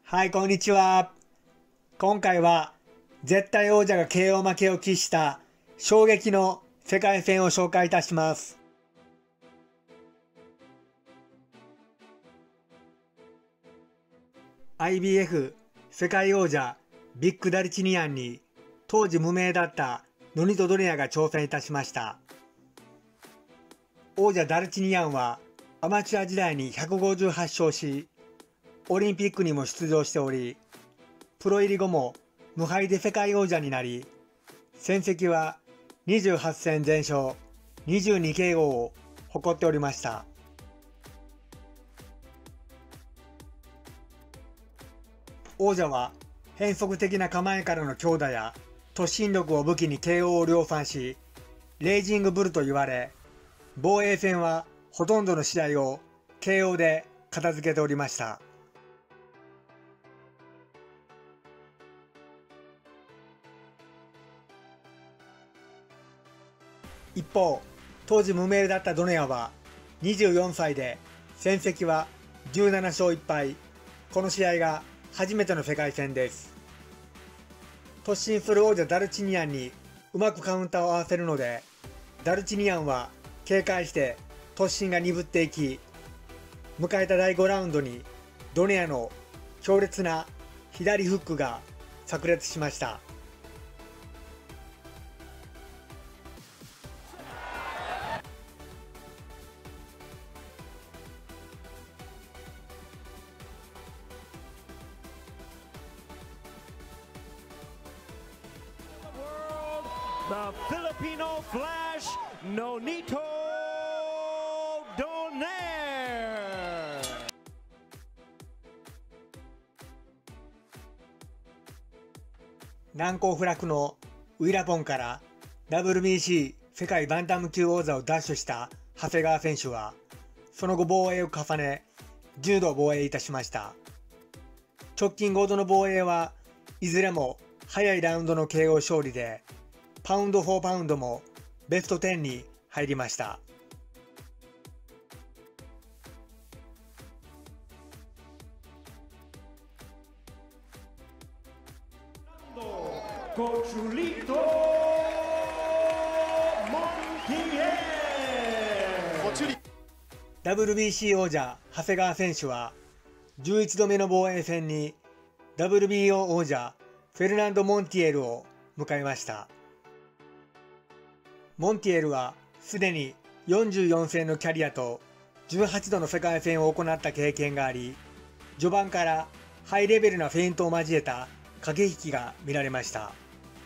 はい、こんにちは。今回は絶対王者が KO 負けを喫した衝撃の世界戦を紹介いたします。IBF 世界王者ビッグダルチニアンに当時無名だったノニト・ドネアが挑戦いたしました。王者ダルチニアンはアマチュア時代に158勝し、オリンピックにも出場しており、プロ入り後も無敗で世界王者になり、戦績は28戦全勝、22KO を誇っておりました。王者は変則的な構えからの強打や突進力を武器に KO を量産し、レイジングブルと言われ、防衛戦はほとんどの試合を KO で片付けておりました。一方、当時無名だったドネアは24歳で戦績は17勝1敗。この試合が初めての世界戦です。突進する王者ダルチニアンにうまくカウンターを合わせるので、ダルチニアンは警戒して突進が鈍っていき、迎えた第5ラウンドにドネアの強烈な左フックが炸裂しました。 The Filipino Flash, Nonito Donaire. 難攻不落のウィラポンから WBC 世界バンタム級王座を奪取した長谷川選手は、その後防衛を重ね、10度防衛いたしました。直近5度の防衛はいずれも早いラウンドの KO 勝利で、パウンド・フォー・パウンドもベスト10に入りました。WBC 王者長谷川選手は11度目の防衛戦に WBO 王者フェルナンド・モンティエルを迎えました。モンティエルはすでに44戦のキャリアと18度の世界戦を行った経験があり、序盤からハイレベルなフェイントを交えた駆け引きが見られました。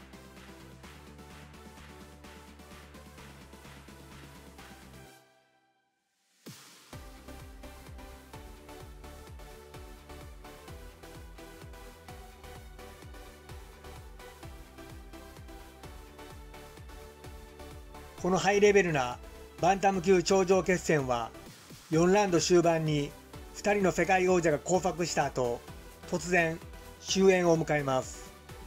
このハイレベルなバンタム級頂上決戦は4ラウンド終盤に2人の世界王者が交錯した後、突然終焉を迎えます。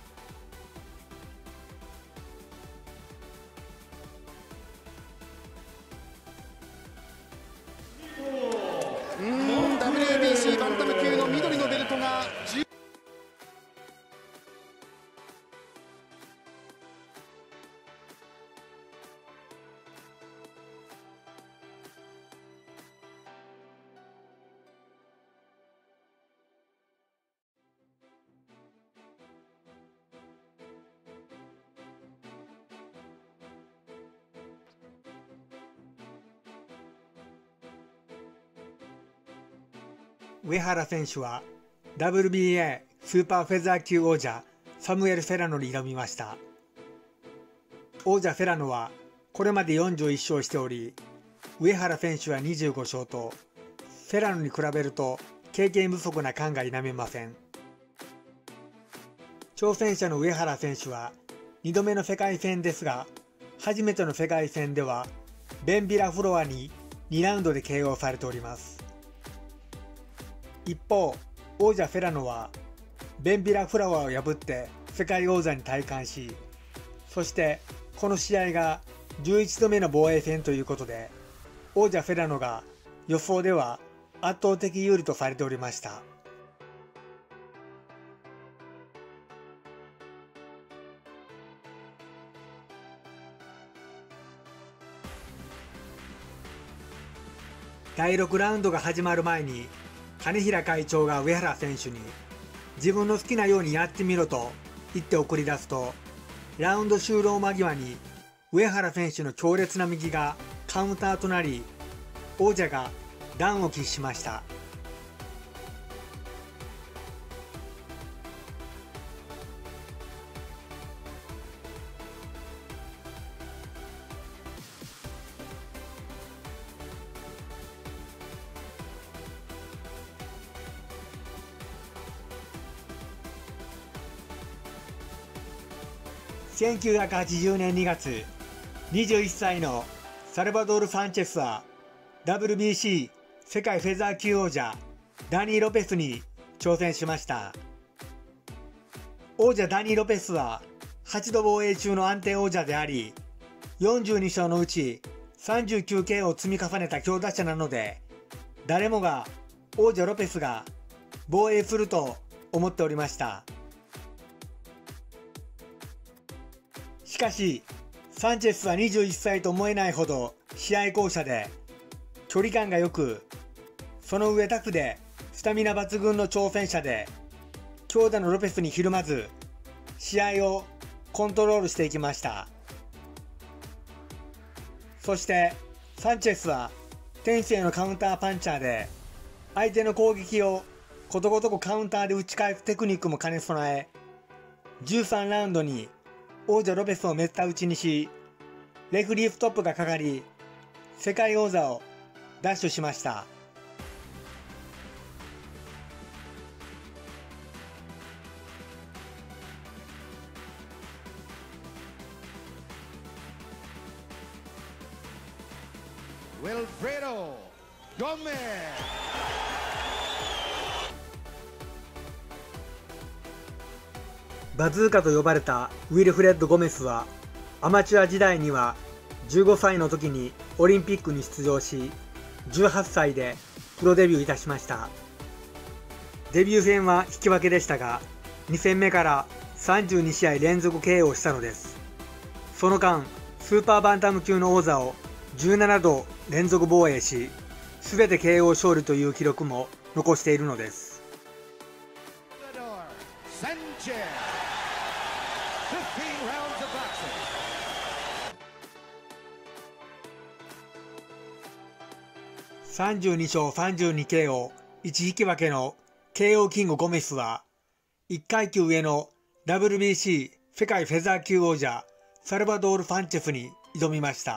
WBC バンタム級の緑のベルトが上原選手は WBA スーパーフェザー級王者サムエル・フェラノに挑みました。王者フェラノはこれまで41勝しており、上原選手は25勝とフェラノに比べると経験不足な感が否めません。挑戦者の上原選手は2度目の世界戦ですが、初めての世界戦ではベンビラフロアに2ラウンドで KO されております。一方、王者フェラノはベンビラフラワーを破って世界王座に戴冠し、そしてこの試合が11度目の防衛戦ということで、王者フェラノが予想では圧倒的有利とされておりました。 第6ラウンドが始まる前に金平会長が上原選手に自分の好きなようにやってみろと言って送り出すと、ラウンド終了間際に上原選手の強烈な右がカウンターとなり、王者がダウンを喫しました。1980年2月、21歳のサルバドール・サンチェスは WBC 世界フェザー級王者ダニー・ロペスに挑戦しました。王者ダニー・ロペスは8度防衛中の安定王者であり、42勝のうち 39KO を積み重ねた強打者なので、誰もが王者ロペスが防衛すると思っておりました。しかし、サンチェスは21歳と思えないほど試合巧者で、距離感が良く、その上タフでスタミナ抜群の挑戦者で、強打のロペスにひるまず、試合をコントロールしていきました。そして、サンチェスは天性のカウンターパンチャーで、相手の攻撃をことごとくカウンターで打ち返すテクニックも兼ね備え、13ラウンドに王者ロペスを滅多打ちにし、レフリーストップがかかり、世界王座を奪取しました。 ウィルフレド・ゴメス。 バズーカと呼ばれたウィルフレッド・ゴメスは、アマチュア時代には15歳の時にオリンピックに出場し、18歳でプロデビューいたしました。デビュー戦は引き分けでしたが、2戦目から32試合連続 KO したのです。その間、スーパーバンタム級の王座を17度連続防衛し、全て KO 勝利という記録も残しているのです。32勝 32KO、1引き分けの KO キングゴメスは、1階級上の WBC 世界フェザー級王者サルバドール・サンチェスに挑みました。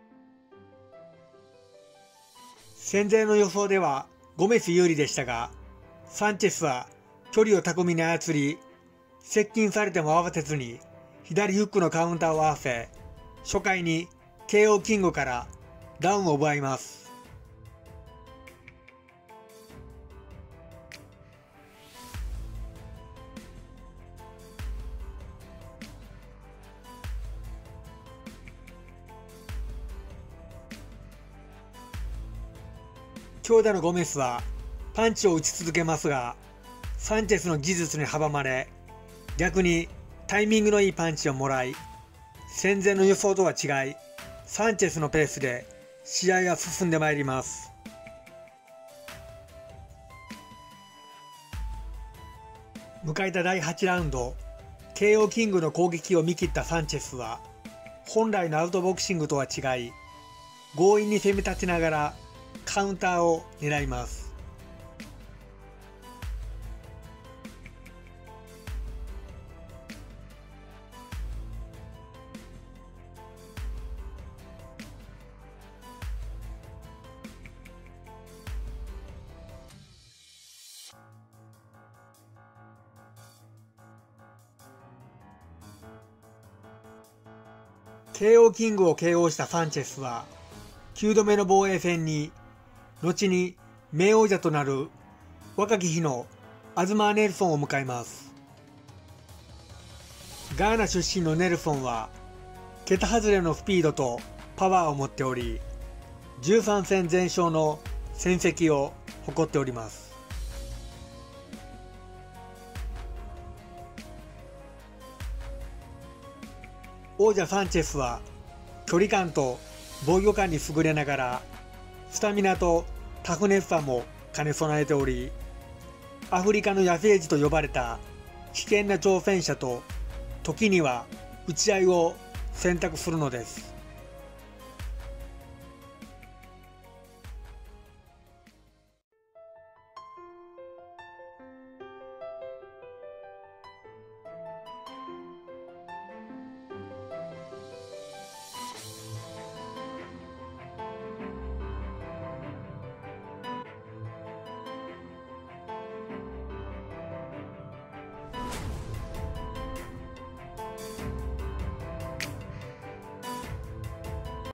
戦前の予想ではゴメス有利でしたが、サンチェスは距離を巧みに操り、接近されても慌てずに左フックのカウンターを合わせ、初回に KO キングからダウンを奪います。強打のゴメスはパンチを打ち続けますが、サンチェスの技術に阻まれ、逆にタイミングのいいパンチをもらい、戦前の予想とは違い、サンチェスのペースで試合が進んでまいります。迎えた第8ラウンド、KO キングの攻撃を見切ったサンチェスは、本来のアウトボクシングとは違い、強引に攻め立ちながらカウンターを狙います。KO キングを KO したサンチェスは9度目の防衛戦に、後に名王者となる若き日のアズマー・ネルソンを迎えます。ガーナ出身のネルソンは桁外れのスピードとパワーを持っており、13戦全勝の戦績を誇っております。王者サンチェスは距離感と防御感に優れながら、 スタミナとタフネスさも兼ね備えており、アフリカの野生児と呼ばれた危険な挑戦者と時には打ち合いを選択するのです。